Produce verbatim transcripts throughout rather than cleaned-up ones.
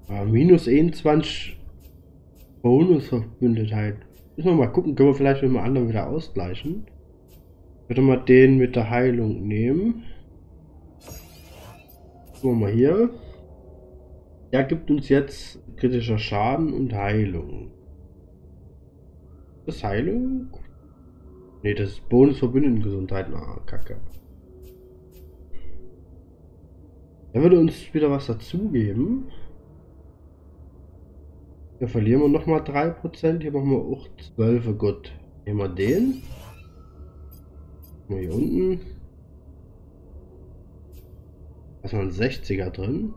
Ah, minus einundzwanzig Bonusverbündetheit. Müssen wir mal gucken, können wir vielleicht mit dem anderen wieder ausgleichen. Ich würde mal den mit der Heilung nehmen. Gucken wir mal hier. Der gibt uns jetzt kritischer Schaden und Heilung. Das ist Heilung? Ne, das ist Bonus verbündeten Gesundheit. Na, Kacke. Er würde uns wieder was dazugeben. Hier verlieren wir nochmal drei Prozent. Hier machen wir auch zwölf. Gut. Nehmen wir den. Mal hier unten. Da ist noch ein sechziger drin.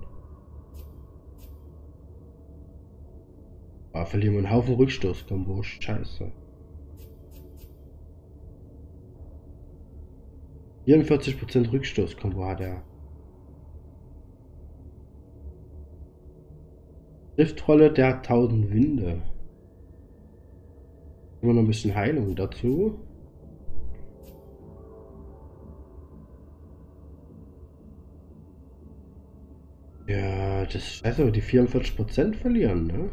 Ah, verlieren wir einen Haufen Rückstoß-Kombo. Scheiße. vierundvierzig Prozent Rückstoß-Kombo hat er. Driftrolle, der hat tausend Winde. Immer noch ein bisschen Heilung dazu. Ja, das ist scheiße, aber die vierundvierzig Prozent verlieren, ne?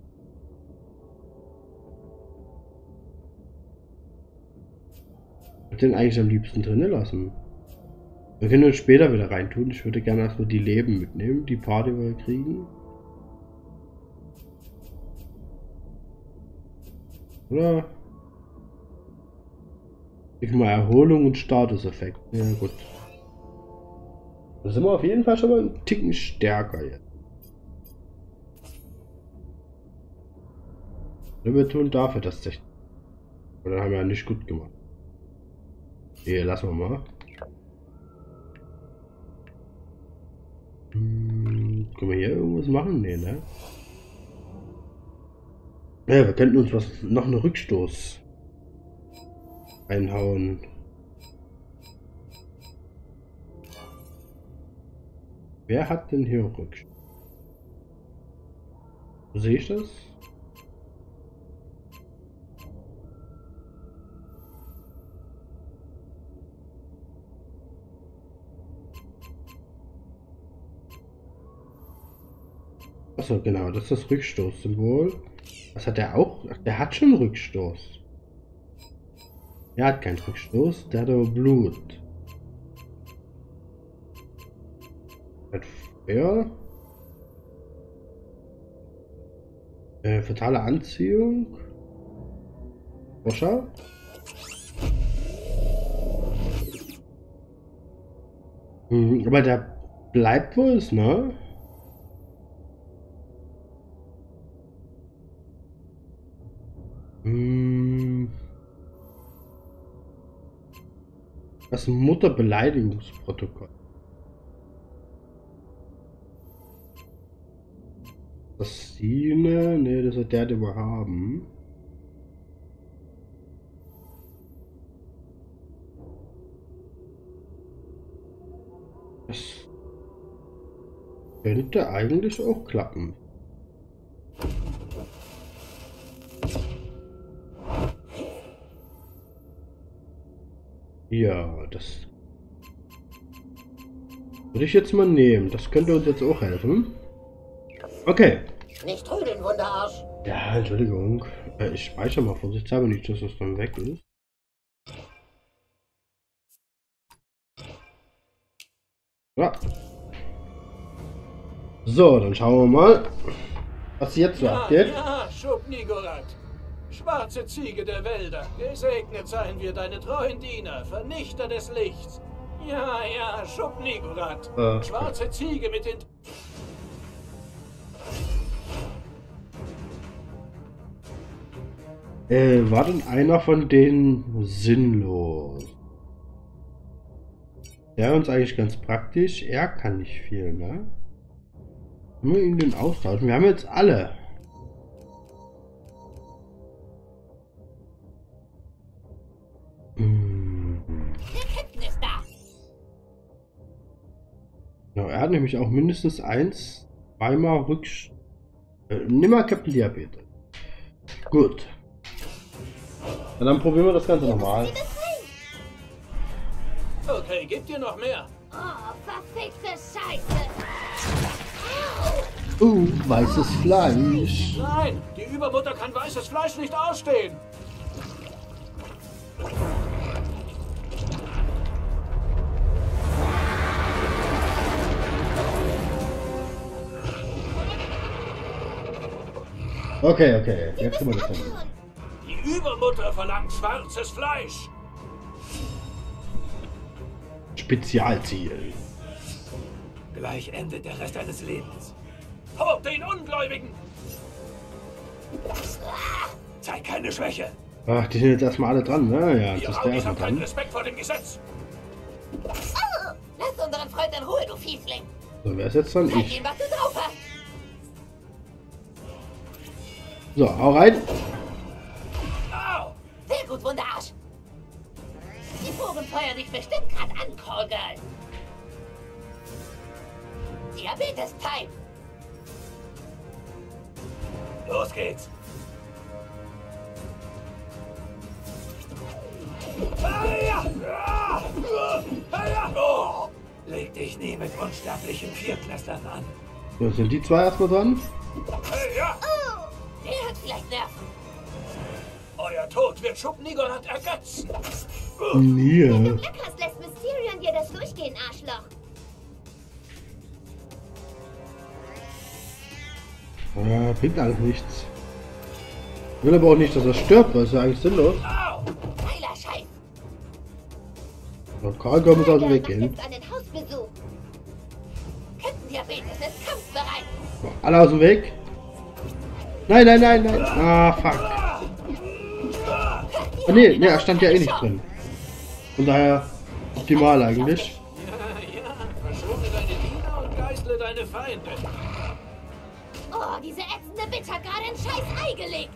Ich würde den eigentlich am liebsten drinnen lassen. Wir können uns später wieder reintun. Ich würde gerne erstmal die Leben mitnehmen, die Party wir kriegen. Oder? Ich mal Erholung und Statuseffekt. Ja gut. Da sind wir auf jeden Fall schon mal einen Ticken stärker jetzt. Wir tun dafür das sechzig. Oder haben wir ja nicht gut gemacht. Hier, lassen wir mal. Hm, können wir hier irgendwas machen? Nee, ne? Ja, wir könnten uns was noch einen Rückstoß einhauen. Wer hat denn hier Rückstoß? Sehe ich das? Achso, genau, das ist das Rückstoßsymbol. Was hat der auch? Ach, der hat schon Rückstoß. Er hat keinen Rückstoß, der hat aber Blut. Er hat Feuer. Äh, fatale Anziehung. Forscher. Hm, aber der bleibt wohl, ne? Das Mutterbeleidigungsprotokoll. Das Sine, ne, das hat der, den wir haben. Das könnte eigentlich auch klappen. Ja, das würde ich jetzt mal nehmen. Das könnte uns jetzt auch helfen. Okay. Nicht trödeln, Wunderarsch. Ja, Entschuldigung. Äh, ich speichere mal vorsichtshalber nicht, dass das dann weg ist. Ja. So, dann schauen wir mal, was jetzt so Ja, abgeht. ja, Schub-Nigorat. Schwarze Ziege der Wälder, gesegnet seien wir deine treuen Diener, Vernichter des Lichts. Ja, ja, Schub-Nigorat. Äh. Schwarze Ziege mit den... Äh, war denn einer von denen sinnlos? Der ist uns eigentlich ganz praktisch. Er kann nicht viel, ne? Können wir ihn den austauschen? Wir haben jetzt alle. Hm. Der Captain ist da. Ja, er hat nämlich auch mindestens eins, zweimal Rückst... Äh, nimm mal Captain Diabetes. Gut. Ja, dann probieren wir das Ganze nochmal. Okay, gib dir noch mehr. Oh, verfickte Scheiße. Au. Uh, weißes Fleisch. Nein, die Übermutter kann weißes Fleisch nicht ausstehen. Okay, okay, jetzt können wir das hin. Die Übermutter verlangt schwarzes Fleisch. Spezialziel. Gleich endet der Rest deines Lebens. Hau den Ungläubigen! Zeig keine Schwäche. Ach, die sind jetzt erstmal alle dran, ne? Ja, Ihr das ist der Audis erste haben keinen dran. Respekt vor dem Gesetz. Oh, lass unseren Freund in Ruhe, du Fiesling. So, wer ist jetzt dran? Zeig Ich. ihm, was du drauf hast. So, hau rein. Au! Sehr gut, Wunderarsch. Die Vogel feuern dich bestimmt gerade an, Callgirl. Diabetes-Time. Los geht's. Oh, leg dich nie mit unsterblichen Viertklässlern an. So, sind die zwei erstmal dran? Hey, ja! Oh, der hat vielleicht Nerven. Euer Tod wird Schubnigoland ergötzen. Nee. Wenn du Glück hast, lässt Mysterion dir das durchgehen, Arschloch. Ja, bringt alles nichts. Ich will aber auch nicht, dass er stirbt, weil es ja eigentlich sinnlos. Au! Geiler Scheiß. So, Karl kann muss aus dem Weg Macht gehen. jetzt einen Hausbesuch. Captain Diabetes ist kampfbereit. So, alle aus dem Weg. Nein, nein, nein, nein. Ah, fuck. Ah, nee, nee, er stand ja eh nicht drin. Von daher optimal eigentlich. Ja, ja, verschone deine Diener und geißle deine Feinde. Oh, diese ätzende Bitch hat gerade ein scheiß Ei gelegt.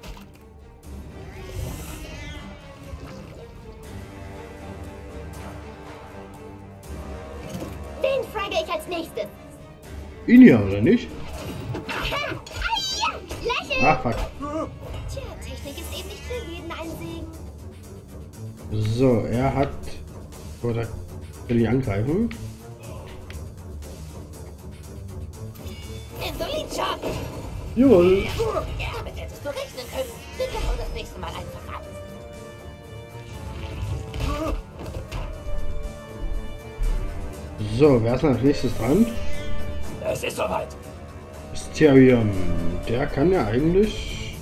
Den frage ich als nächstes. Ihn ja, oder nicht? Ha! Eia! Lächeln! Ah, fuck. Tja, Technik ist eben nicht für jeden ein Segen. So, er hat... Oder will ich angreifen? Insulinschock. Jawohl. Damit hättest du rechnen können. Wir machen das nächste Mal einfach ab. So, wer ist denn als nächstes dran? Es ist soweit. Mysterium. Der kann ja eigentlich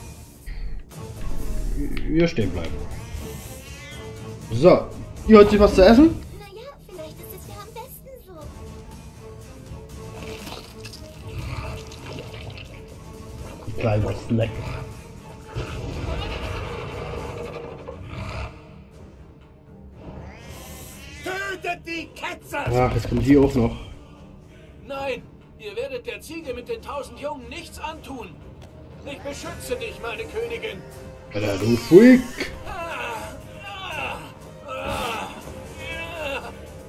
hier stehen bleiben. So, hier holt sich was zu essen. Naja, vielleicht ist es ja am besten so. Kleiner Snack. Tötet die Ketzer! Ach, jetzt kommt die auch noch. Nein, ihr werdet der Ziege mit den tausend Jungen nichts antun. Ich beschütze dich, meine Königin. Alter, du Freak. Ah, ah, ah, ja.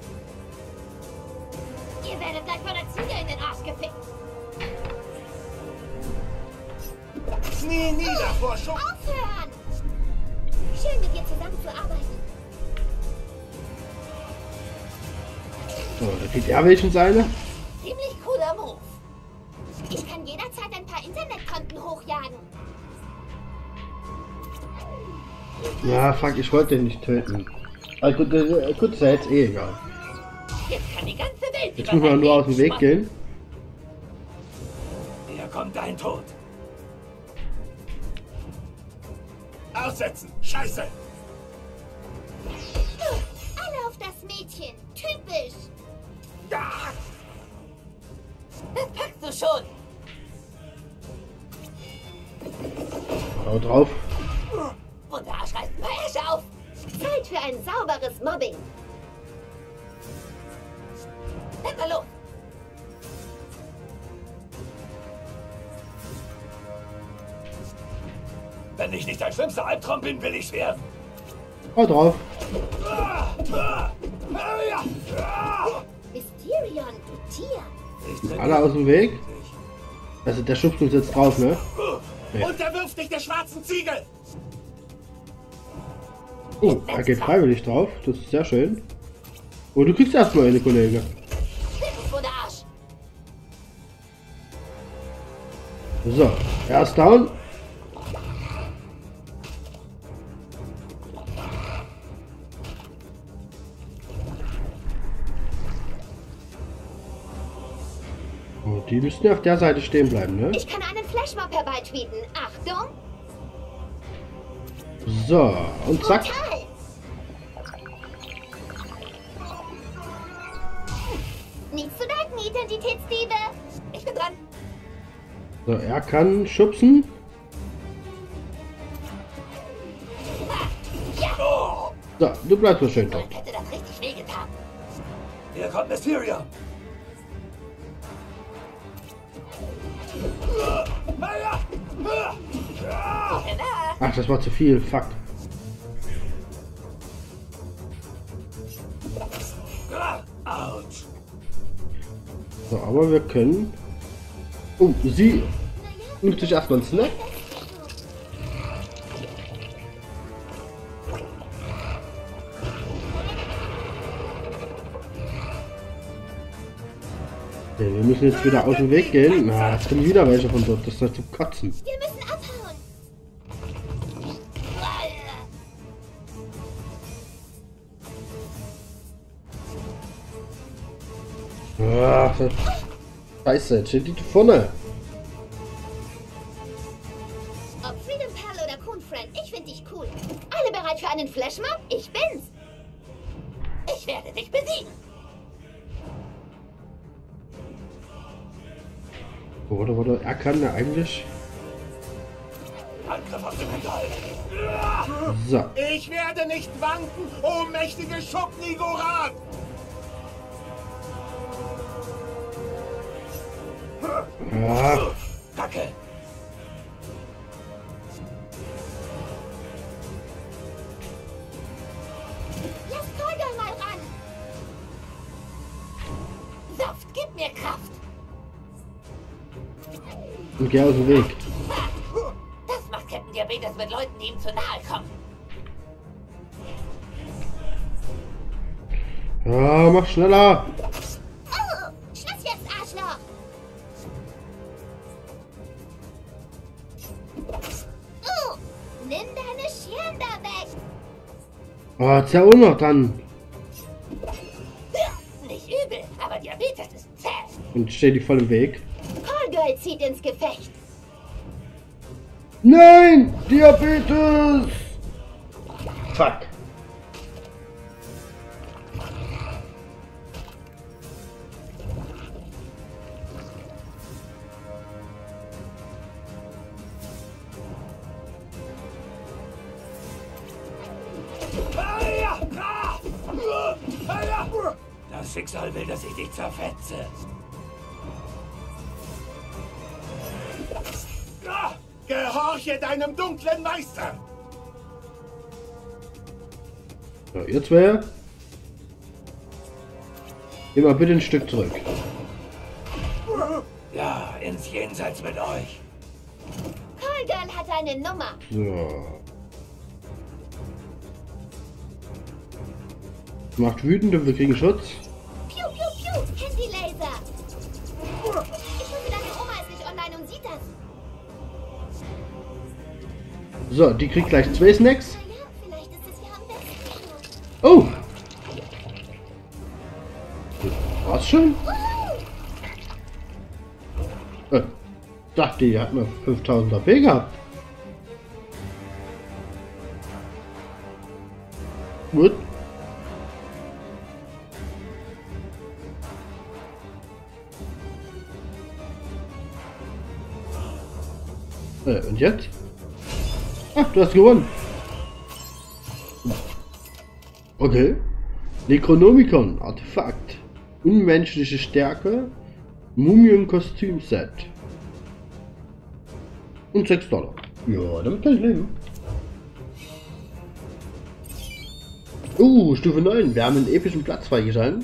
Ihr werdet gleich von der Ziege in den Arsch gefickt. Knie nieder vor Schub. Aufhören! Schön, mit dir zusammenzuarbeiten. So, da kriegt er welchen seine. Ziemlich cooler Move. Ich kann jederzeit ein paar Internetkonten hochjagen. Ja, fuck, ich wollte den nicht töten. Also gut, äh, gut, ist ja jetzt eh egal. Jetzt kann die ganze Welt Jetzt müssen wir nur aus dem Weg gehen. Hier kommt dein Tod. Aussetzen! Scheiße! Alle auf das Mädchen. Typisch. Ja! Das packst du schon. Hau drauf. Wunderarsch reißt ein paar Äsche auf. Zeit für ein sauberes Mobbing. Dann mal los. Wenn ich nicht dein schlimmster Albtraum bin, will ich's werden. Hau drauf. Ah, ah, ah, ja, ah. Mysterion, du Tier. Ich trainiere Alle aus dem Weg. dich. Also der schubst uns jetzt drauf, ne? Ja. Unterwirf dich der schwarzen Ziege! Oh, er geht freiwillig drauf. Das ist sehr schön. Oh, du kriegst erstmal eine, Kollege. Sehr gut, Wunderarsch. So, er ist down. Oh, die müssten auf der Seite stehen bleiben, ne? Ich kann einen Flashmob herbeitweeten. Achtung! So, und zack. Total! Nichts zu danken, Identitätsdiebe! Ich bin dran. So, er kann schubsen. So, du bleibst so schön dort. Hätte das richtig wehgetan. Hier kommt Mysterio. Ach, das war zu viel. Fuck. Autsch. So, aber wir können... Oh, sie nimmt sich erstmal einen Snack. Okay, wir müssen jetzt wieder aus dem Weg gehen. Na, jetzt kommen wieder welche von dort. Das ist halt zum Kotzen. Wir müssen abhauen! Ach, das Scheiße, jetzt steht die vorne. Ob Freedom Pal oder Coon Friend, ich finde dich cool. Alle bereit für einen Flashmob? Ich bin's! Ich werde dich besiegen. Oder, oder, er kann ja eigentlich... Angriff auf den Metall. So. Ich werde nicht wanken, o mächtige Schubnigoran! Ja, Kacke! Lass Kolgar mal ran! Saft, gib mir Kraft. und geh aus dem Weg. Das macht Captain Diabetes mit Leuten, die ihm zu nahe kommen. Ja, mach schneller. Oh, Schluss jetzt, Arschloch! Oh, nimm deine Schirm da weg! Oh, jetzt ja auch noch dann. Nicht übel, aber Diabetes ist zäh. Und steht die voll im Weg. Callgirl zieht ins Gefecht. Nein! Diabetes! Fuck. Das Schicksal will, dass ich dich zerfetze. Gehorche deinem dunklen Meister! So, ihr zwei. Geh mal bitte ein Stück zurück. Ja, ins Jenseits mit euch. Callgirl hat eine Nummer. So. Macht wütend und wir kriegen Schutz. Piu, piu, piu, Handy-Laser. Ich hoffe, deine Oma ist nicht online und sieht das. So, die kriegt gleich zwei Snacks. Naja, vielleicht ist es ja am besten. Oh! War's schon? Äh, dachte, die hat noch fünftausend A P gehabt. Gut. Äh, und jetzt? Ach, du hast gewonnen. Okay. Necronomicon, Artefakt. Unmenschliche Stärke. Mumien-Kostümset. Und sechs Dollar. Ja, damit kann ich leben. Uh, Stufe neun. Wir haben einen epischen Platz freigeschaltet.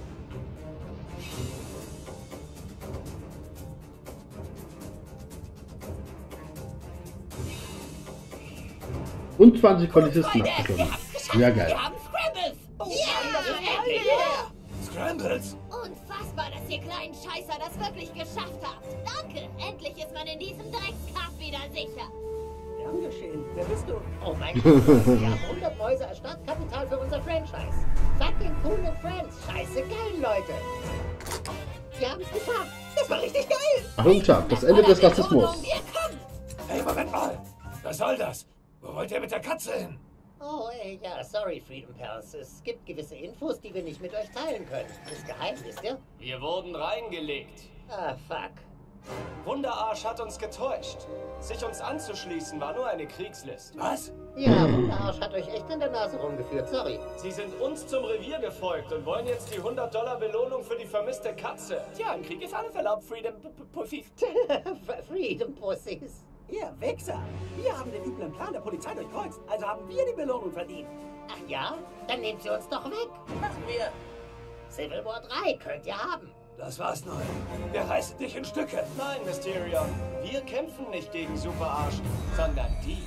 Und zwanzig Polizisten Freunde, abgeschlossen. wir haben's geschafft. Ja, geil. Wir haben Scrambles. Oh, Ja, das ist endlich. Scramble! Vandals? Unfassbar, dass ihr kleinen Scheißer das wirklich geschafft habt. Danke, endlich ist man in diesem Dreckskaff wieder sicher. Gern geschehen. Wer bist du? Oh mein Gott, wir haben hundert Mäuse als Startkapital für unser Franchise. Fucking coole Friends. Scheiße geil, Leute. Wir haben es geschafft. Das war richtig geil. Achtung, Chuck, das Ende des Rassismus. Hey, Moment mal! Was soll das? Wo wollt ihr mit der Katze hin? Oh, ey, ja, sorry, Freedom Pals. Es gibt gewisse Infos, die wir nicht mit euch teilen können. Das ist geheim, wisst ihr? Wir wurden reingelegt. Ah, fuck. Wunderarsch hat uns getäuscht. Sich uns anzuschließen war nur eine Kriegslist. Was? Ja, Wunderarsch hat euch echt an der Nase rumgeführt, sorry. Sie sind uns zum Revier gefolgt und wollen jetzt die hundert Dollar Belohnung für die vermisste Katze. Tja, im Krieg ist alles erlaubt, Freedom Pussies. Freedom Pussies. Ihr Wichser! Wir haben den üblen Plan der Polizei durchkreuzt, also haben wir die Belohnung verdient. Ach ja? Dann nehmt sie uns doch weg. Machen wir! Civil War drei könnt ihr haben. Das war's neu. Wir reißen dich in Stücke. Nein, Mysterion. Wir kämpfen nicht gegen Superarsch, sondern die.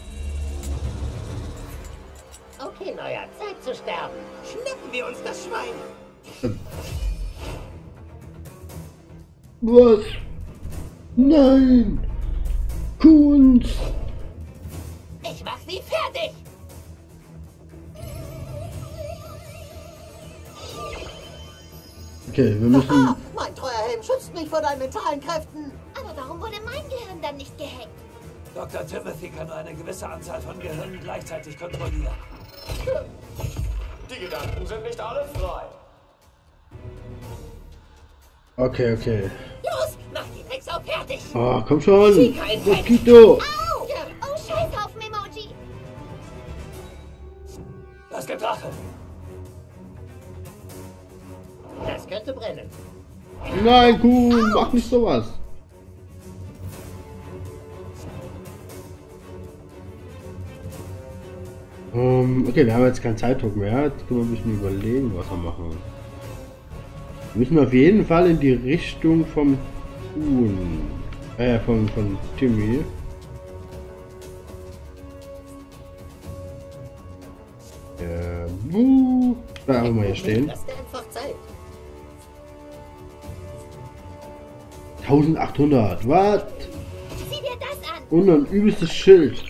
Okay, Neuer, Zeit zu sterben. Schnappen wir uns das Schwein! Was? Nein! Kunst! Ich mach sie fertig! Okay, wir müssen... Ah, mein treuer Helm schützt mich vor deinen mentalen Kräften! Aber warum wurde mein Gehirn dann nicht gehackt? Doktor Timothy kann nur eine gewisse Anzahl von Gehirnen gleichzeitig kontrollieren. Die Gedanken sind nicht alle frei. Okay, okay. Los, mach die Drecksau fertig! Oh, komm schon! Chica in Mosquito! Au! Oh, Scheißhaufen-Emoji! Das gibt Rache. Das könnte brennen. Nein, Kuhn, mach nicht sowas! Um, okay, wir haben jetzt keinen Zeitdruck mehr. Jetzt können wir ein bisschen überlegen, was wir machen. Wir müssen auf jeden Fall in die Richtung vom Kuhn. Äh, von, von Timmy. Äh, wuh. Da haben wir hier stehen. Lass dir einfach Zeit. eintausendachthundert, was? Sieh dir das an! Und ein übelstes Schild.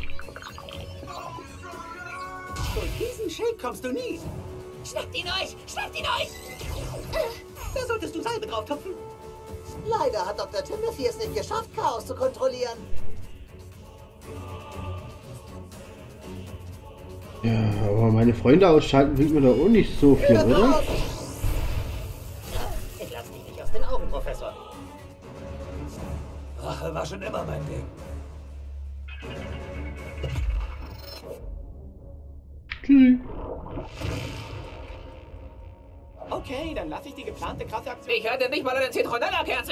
Durch diesen Schild kommst du nie! Schnappt ihn euch! Schnappt ihn euch! Da solltest du Salbe drauf tupfen. Leider hat Doktor Timothy es nicht geschafft, Chaos zu kontrollieren. Ja, aber meine Freunde ausschalten bringt mir da auch nicht so viel, Hör oder? auf! Ich lass dich nicht aus den Augen, Professor. Rache war schon immer mein Ding. Tschüss. Okay, dann lasse ich die geplante krasse Aktion. Ich hatte nicht mal eine Zitronella-Kerze!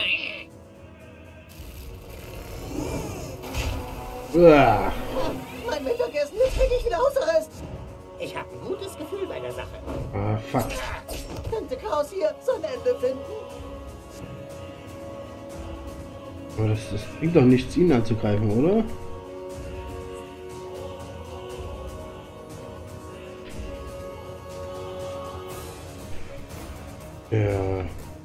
Uah. Mein Mittagessen, jetzt krieg ich wieder Hausarrest. Ich habe ein gutes Gefühl bei der Sache. Ah, fuck. Könnte Chaos hier sein Ende finden? Aber das, das bringt doch nichts, ihn anzugreifen, oder? Ja.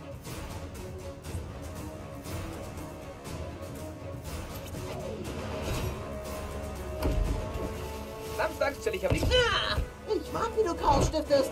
Samstags chill ich am liebsten. Ich mag, wie du Chaos stiftest.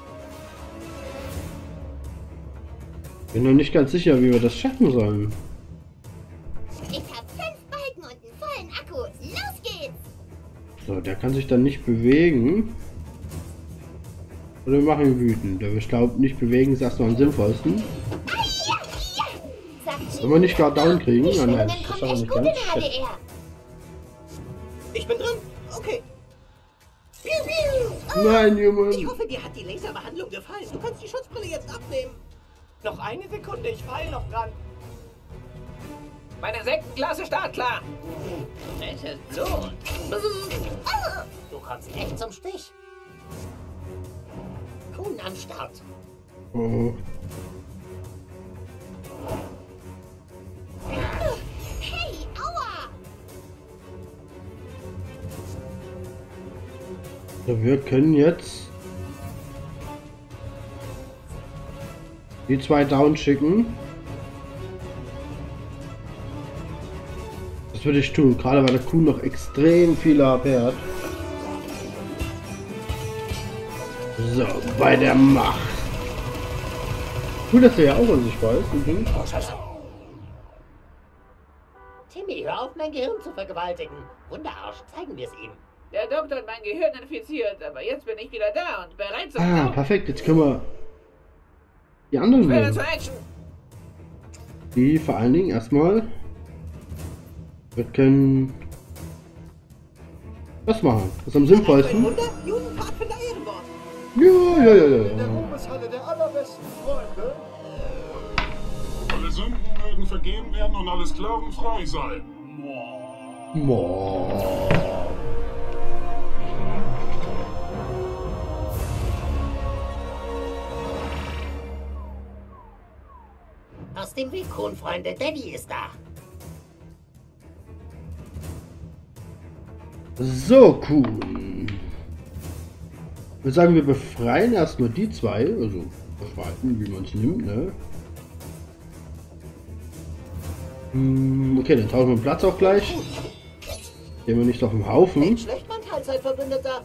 Bin noch nicht ganz sicher, wie wir das schaffen sollen. Ich hab fünf Balken und einen vollen Akku. Los geht's! So, der kann sich dann nicht bewegen. Oder wir machen ihn wütend. Aber ich glaube, nicht bewegen ist erstmal am sinnvollsten. Ah, ja, ja! Sagt Wenn wir nicht gar down kriegen, Die oh nein, Schwingungen das kommen schaffen wir echt nicht gut in ganz. H D Shit. R. Ich bin drin. Okay. Piu, piu. Nein, Ich Junge. hoffe, dir hat die Laserbehandlung gefallen. Du kannst die Schutzbrille jetzt abnehmen. Noch eine Sekunde, ich fall noch dran. Meine Sektenklasse startklar! Es ist Blut! Du kommst echt zum Stich. Kuhn am Start. Oh. Hey, aua! So, wir können jetzt Die zwei down schicken. Das würde ich tun, gerade weil der Kuhn noch extrem viele H P hat. So, bei der Macht. Cool, dass der ja auch unsichtbar ist. Übrigens. Timmy, hör auf, mein Gehirn zu vergewaltigen. Wunderarsch, zeigen wir es ihm. Der Doktor hat mein Gehirn infiziert, aber jetzt bin ich wieder da und bereit zum Ah, Kampf. perfekt. Jetzt können wir die anderen Ich werde nehmen. zur Action. Die vor allen Dingen erstmal. Wir können was machen. Das ist am sinnvollsten. Wunder, Judenpfadfinder Ehrenwort. Ja, ja, ja, ja. In der Ruhmeshalle der allerbesten Freunde. Alle Sünden mögen vergeben werden und alle Sklaven frei sein. Boah. Aus dem Weg, Kronfreunde, Daddy ist da. So, cool. Ich würde sagen, wir befreien erstmal die zwei. Also, befreien, wie man es nimmt, ne? Hm, okay, dann tauschen wir den Platz auch gleich. Gehen wir nicht auf dem Haufen. Nicht schlecht, mein Teilzeitverbündeter.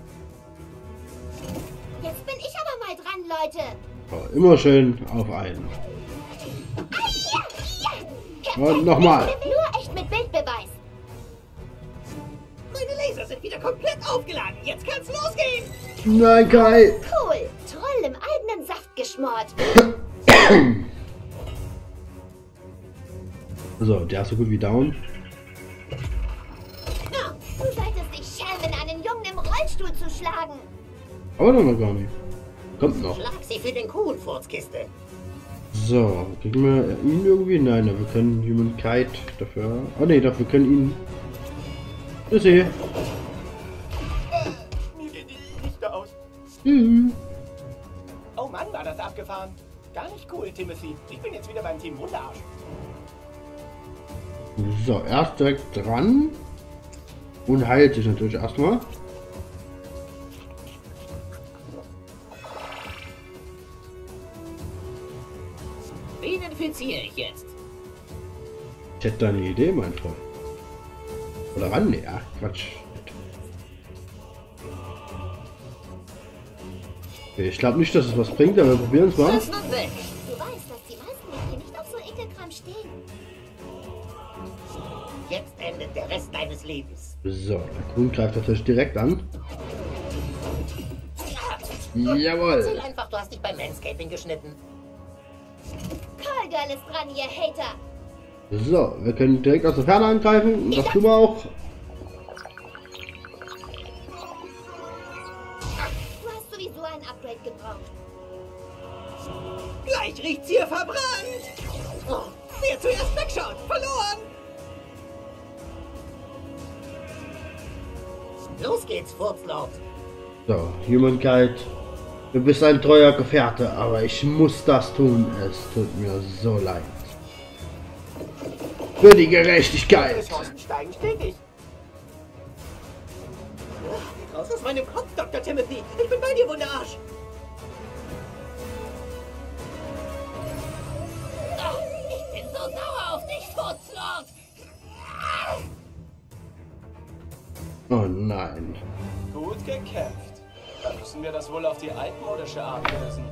Jetzt bin ich aber mal dran, Leute. So, immer schön auf einen. Und nochmal. Nur echt mit Bildbeweis. Meine Laser sind wieder komplett aufgeladen. Jetzt kann's losgehen. Nein, Kai. Cool. Troll im eigenen Saft geschmort. So, der ist so gut wie down. Na, du solltest dich schämen, einen Jungen im Rollstuhl zu schlagen. Aber noch gar nicht. Kommt noch. Schlag sie für den Kuhn-Furzkiste. So, kriegen wir ihn irgendwie? Nein, wir können Human Kite dafür. Oh ne, dafür können ihn. Das hier. Mir gehen die Lichter aus. Mhm. Oh Mann, war das abgefahren. Gar nicht cool, Timothy. Ich bin jetzt wieder beim Team Wunderarsch. So, erst direkt dran. Und heilt sich natürlich erstmal. Wen infiziere ich jetzt? Ich hätte da eine Idee, mein Freund. Oder ran? Nee, ach, Quatsch. Okay, ich glaube nicht, dass es was bringt, aber wir probieren es mal. Was nun weg? Du weißt, dass die meisten Mädchen nicht auf so Ekelkram stehen. Jetzt endet der Rest deines Lebens. So, der Kuhn greift natürlich direkt an. Erzähl Jawohl. einfach, du hast dich beim Manscaping geschnitten. Call Girl ist dran, ihr Hater. So, wir können direkt aus der Ferne angreifen. Das tun wir auch. Du hast sowieso ein Upgrade gebraucht. Gleich riecht's hier verbrannt. Oh, wer zuerst wegschaut, verloren. Los geht's, Furzlord. So, Human Kite. Du bist ein treuer Gefährte, aber ich muss das tun. Es tut mir so leid. Für die Gerechtigkeit. Ressourcen steigen stetig. Raus aus meinem Kopf, Doktor Timothy. Ich bin bei dir, Wunderarsch. Oh, ich bin so sauer auf dich, Furzlord. Oh nein. Gut gekämpft. Dann müssen wir das wohl auf die altmodische Art lösen.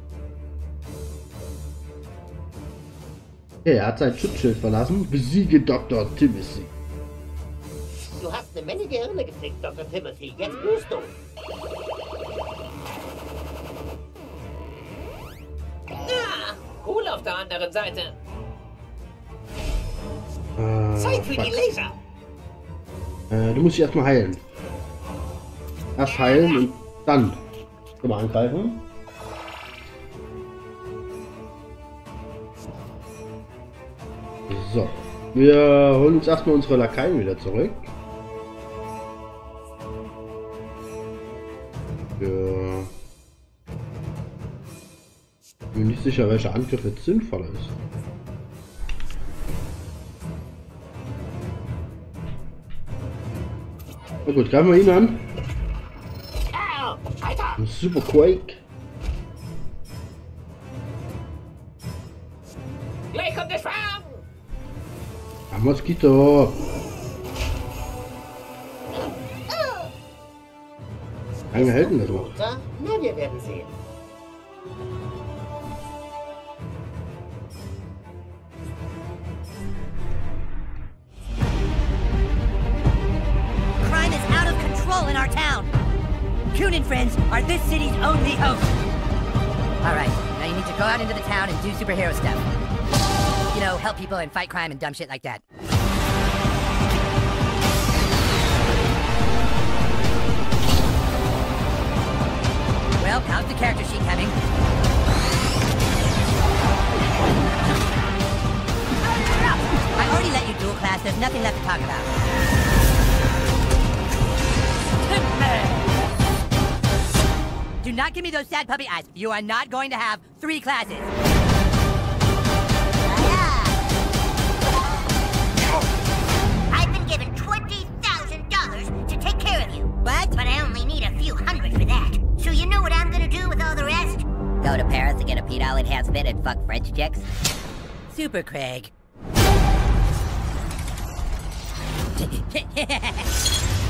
Okay, er hat sein Schutzschild verlassen. Besiege Doktor Timothy. Du hast eine Menge Gehirne gefickt, Doktor Timothy. Jetzt blühst du. Ah, cool auf der anderen Seite. Äh, Zeit für fuck. die Laser. Äh, du musst dich erstmal heilen. Erst heilen und dann können wir angreifen. So. Wir holen uns erstmal unsere Lakaien wieder zurück. Wir Ich bin nicht sicher, welcher Angriff jetzt sinnvoller ist. Na gut, greifen wir ihn an. Au, Alter. Ein Super Quake. Gleich kommt der Schwarm! Ein Moskito! Wie lange hält denn das noch? Na, wir werden sehen. Crime is out of control in our town. Coon and friends are this city's only hope. All right, now you need to go out into the town and do superhero stuff. You know, help people and fight crime and dumb shit like that. Well, how's the character sheet coming? I already let you dual class, there's nothing left to talk about. Do not give me those sad puppy eyes. You are not going to have three classes. I've been given twenty thousand dollars to take care of you. What? But I only need a few hundred for that. So you know what I'm gonna do with all the rest? Go to Paris to get a pedal enhancement and fuck French chicks? Super Craig.